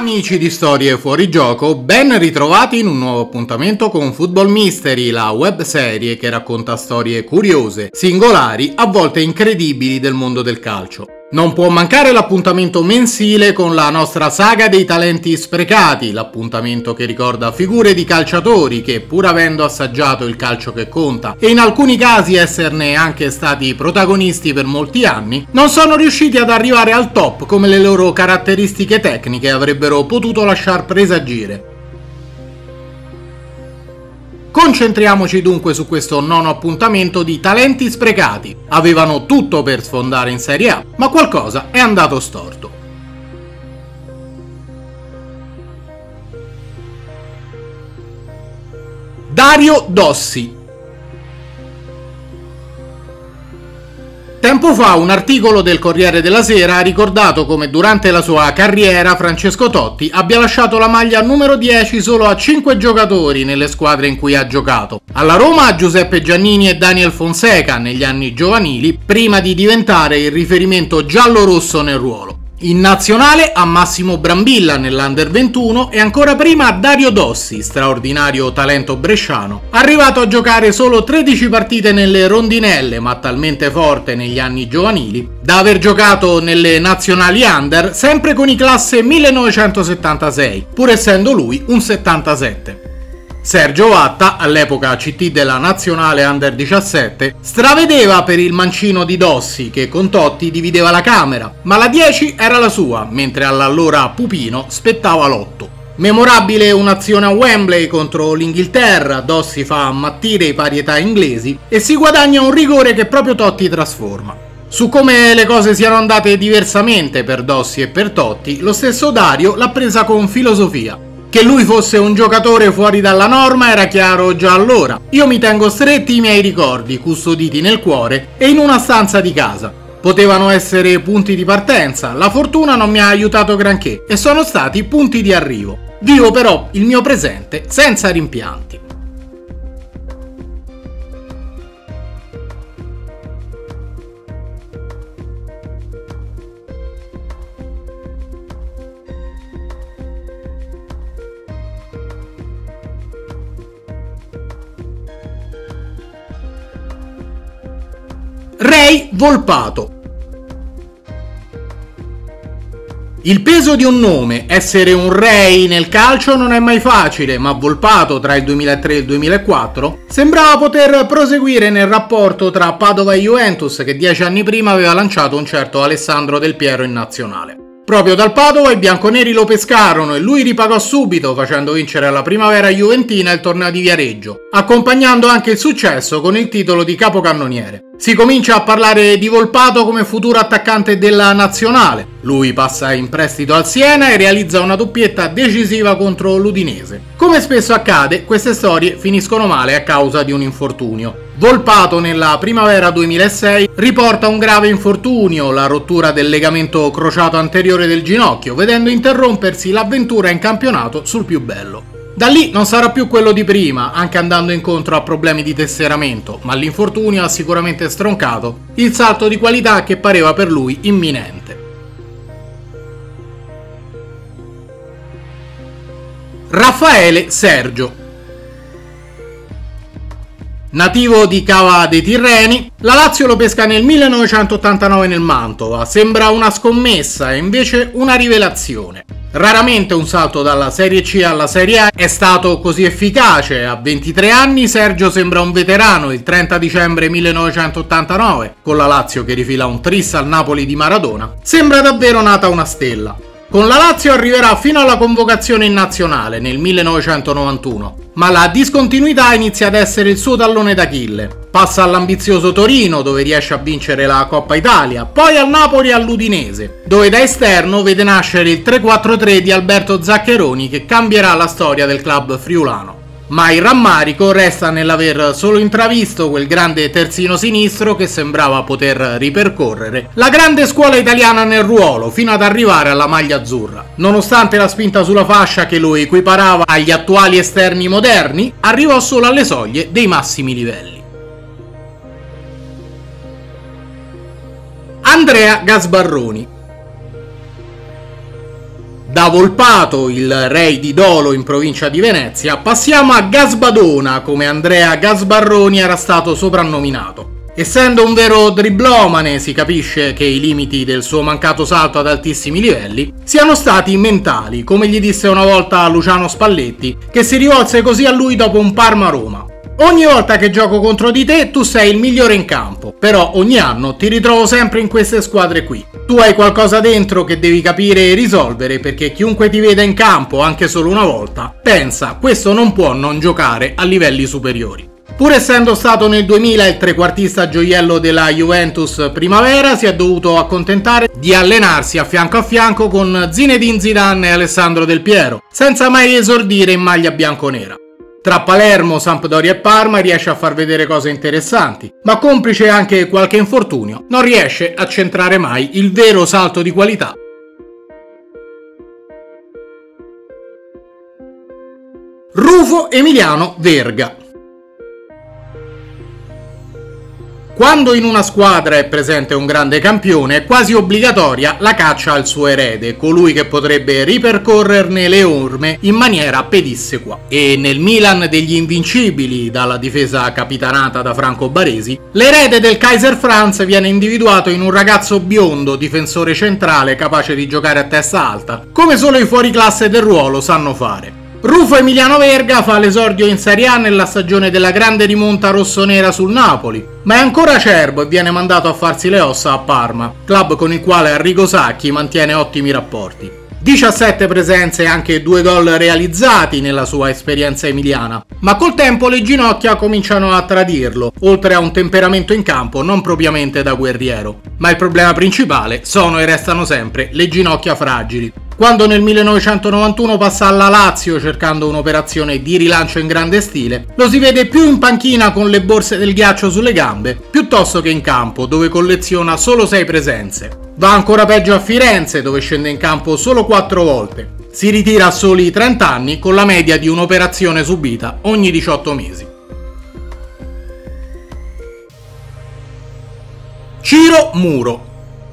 Amici di Storie Fuori Gioco, ben ritrovati in un nuovo appuntamento con Football Mystery, la webserie che racconta storie curiose, singolari, a volte incredibili del mondo del calcio. Non può mancare l'appuntamento mensile con la nostra saga dei talenti sprecati, l'appuntamento che ricorda figure di calciatori che, pur avendo assaggiato il calcio che conta e in alcuni casi esserne anche stati protagonisti per molti anni, non sono riusciti ad arrivare al top come le loro caratteristiche tecniche avrebbero potuto lasciar presagire. Concentriamoci dunque su questo nono appuntamento di talenti sprecati. Avevano tutto per sfondare in Serie A, ma qualcosa è andato storto. Dario Dossi. Tempo fa un articolo del Corriere della Sera ha ricordato come durante la sua carriera Francesco Totti abbia lasciato la maglia numero 10 solo a 5 giocatori nelle squadre in cui ha giocato. Alla Roma Giuseppe Giannini e Daniel Fonseca negli anni giovanili, prima di diventare il riferimento giallo-rosso nel ruolo. In nazionale a Massimo Brambilla nell'Under 21 e ancora prima a Dario Dossi, straordinario talento bresciano, arrivato a giocare solo 13 partite nelle rondinelle ma talmente forte negli anni giovanili da aver giocato nelle nazionali under sempre con i classe 1976, pur essendo lui un 77. Sergio Vatta, all'epoca CT della nazionale Under 17, stravedeva per il mancino di Dossi che con Totti divideva la camera, ma la 10 era la sua, mentre all'allora pupino spettava l'8. Memorabile un'azione a Wembley contro l'Inghilterra, Dossi fa ammattire i parietà inglesi e si guadagna un rigore che proprio Totti trasforma. Su come le cose siano andate diversamente per Dossi e per Totti, lo stesso Dario l'ha presa con filosofia. Che lui fosse un giocatore fuori dalla norma era chiaro già allora. Io mi tengo stretti i miei ricordi, custoditi nel cuore e in una stanza di casa. Potevano essere punti di partenza, la fortuna non mi ha aiutato granché e sono stati punti di arrivo. Vivo però il mio presente senza rimpianti. Ray Volpato. Il peso di un nome, essere un Ray nel calcio non è mai facile, ma Volpato tra il 2003 e il 2004 sembrava poter proseguire nel rapporto tra Padova e Juventus che 10 anni prima aveva lanciato un certo Alessandro Del Piero in nazionale. Proprio dal Padova i bianconeri lo pescarono e lui ripagò subito facendo vincere alla primavera juventina il torneo di Viareggio, accompagnando anche il successo con il titolo di capocannoniere. Si comincia a parlare di Volpato come futuro attaccante della nazionale. Lui passa in prestito al Siena e realizza una doppietta decisiva contro l'Udinese. Come spesso accade, queste storie finiscono male a causa di un infortunio. Volpato nella primavera 2006 riporta un grave infortunio, la rottura del legamento crociato anteriore del ginocchio, vedendo interrompersi l'avventura in campionato sul più bello. Da lì non sarà più quello di prima, anche andando incontro a problemi di tesseramento, ma l'infortunio ha sicuramente stroncato il salto di qualità che pareva per lui imminente. Raffaele Sergio. Nativo di Cava dei Tirreni, la Lazio lo pesca nel 1989 nel Mantova. Sembra una scommessa e invece una rivelazione. Raramente un salto dalla Serie C alla Serie A è stato così efficace. A 23 anni Sergio sembra un veterano. Il 30 dicembre 1989, con la Lazio che rifila un tris al Napoli di Maradona, sembra davvero nata una stella. Con la Lazio arriverà fino alla convocazione in nazionale nel 1991, ma la discontinuità inizia ad essere il suo tallone d'Achille. Passa all'ambizioso Torino, dove riesce a vincere la Coppa Italia, poi al Napoli e all'Udinese, dove da esterno vede nascere il 3-4-3 di Alberto Zaccheroni che cambierà la storia del club friulano. Ma il rammarico resta nell'aver solo intravisto quel grande terzino sinistro che sembrava poter ripercorrere la grande scuola italiana nel ruolo fino ad arrivare alla maglia azzurra. Nonostante la spinta sulla fascia che lo equiparava agli attuali esterni moderni, arrivò solo alle soglie dei massimi livelli. Andrea Gasbarroni. Da Volpato, il re di Dolo in provincia di Venezia, passiamo a Gasbadona, come Andrea Gasbarroni era stato soprannominato. Essendo un vero driblomane, si capisce che i limiti del suo mancato salto ad altissimi livelli siano stati mentali, come gli disse una volta Luciano Spalletti, che si rivolse così a lui dopo un Parma-Roma. Ogni volta che gioco contro di te tu sei il migliore in campo, però ogni anno ti ritrovo sempre in queste squadre qui. Tu hai qualcosa dentro che devi capire e risolvere, perché chiunque ti veda in campo anche solo una volta pensa questo non può non giocare a livelli superiori. Pur essendo stato nel 2000 il trequartista gioiello della Juventus Primavera, si è dovuto accontentare di allenarsi a fianco con Zinedine Zidane e Alessandro Del Piero, senza mai esordire in maglia bianconera. Tra Palermo, Sampdoria e Parma riesce a far vedere cose interessanti, ma complice anche qualche infortunio, non riesce a centrare mai il vero salto di qualità. Rufo Emiliano Verga. Quando in una squadra è presente un grande campione è quasi obbligatoria la caccia al suo erede, colui che potrebbe ripercorrerne le orme in maniera pedissequa. E nel Milan degli invincibili, dalla difesa capitanata da Franco Baresi, l'erede del Kaiser Franz viene individuato in un ragazzo biondo, difensore centrale capace di giocare a testa alta, come solo i fuoriclasse del ruolo sanno fare. Rufo Emiliano Verga fa l'esordio in Serie A nella stagione della grande rimonta rossonera sul Napoli, ma è ancora acerbo e viene mandato a farsi le ossa a Parma, club con il quale Arrigo Sacchi mantiene ottimi rapporti. 17 presenze e anche 2 gol realizzati nella sua esperienza emiliana, ma col tempo le ginocchia cominciano a tradirlo, oltre a un temperamento in campo non propriamente da guerriero. Ma il problema principale sono e restano sempre le ginocchia fragili. Quando nel 1991 passa alla Lazio cercando un'operazione di rilancio in grande stile, lo si vede più in panchina con le borse del ghiaccio sulle gambe, piuttosto che in campo, dove colleziona solo 6 presenze. Va ancora peggio a Firenze, dove scende in campo solo 4 volte. Si ritira a soli 30 anni con la media di un'operazione subita ogni 18 mesi. Ciro Muro.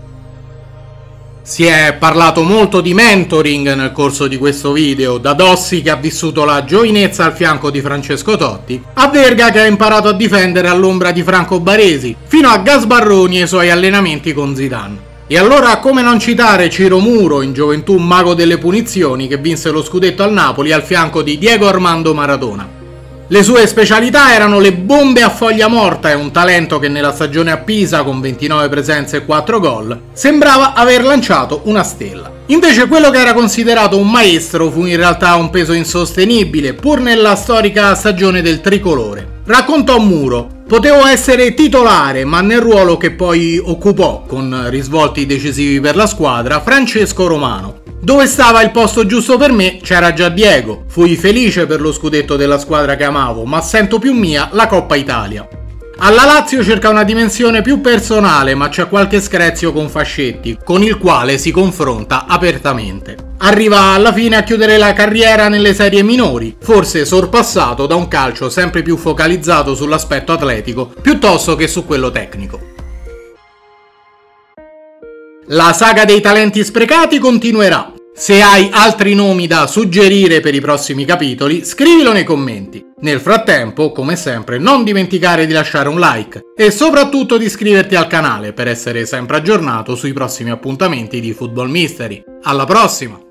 Si è parlato molto di mentoring nel corso di questo video, da Dossi che ha vissuto la giovinezza al fianco di Francesco Totti, a Verga che ha imparato a difendere all'ombra di Franco Baresi, fino a Gasbarroni e i suoi allenamenti con Zidane. E allora come non citare Ciro Muro, in gioventù mago delle punizioni, che vinse lo scudetto al Napoli al fianco di Diego Armando Maradona. Le sue specialità erano le bombe a foglia morta e un talento che nella stagione a Pisa, con 29 presenze e 4 gol, sembrava aver lanciato una stella. Invece quello che era considerato un maestro fu in realtà un peso insostenibile, pur nella storica stagione del tricolore. Raccontò Muro: potevo essere titolare, ma nel ruolo che poi occupò, con risvolti decisivi per la squadra, Francesco Romano. Dove stava il posto giusto per me c'era già Diego. Fui felice per lo scudetto della squadra che amavo, ma sento più mia la Coppa Italia. Alla Lazio cerca una dimensione più personale, ma c'è qualche screzio con Fascetti, con il quale si confronta apertamente. Arriva alla fine a chiudere la carriera nelle serie minori, forse sorpassato da un calcio sempre più focalizzato sull'aspetto atletico piuttosto che su quello tecnico. La saga dei talenti sprecati continuerà. Se hai altri nomi da suggerire per i prossimi capitoli, scrivilo nei commenti. Nel frattempo, come sempre, non dimenticare di lasciare un like e soprattutto di iscriverti al canale per essere sempre aggiornato sui prossimi appuntamenti di Football Mystery. Alla prossima!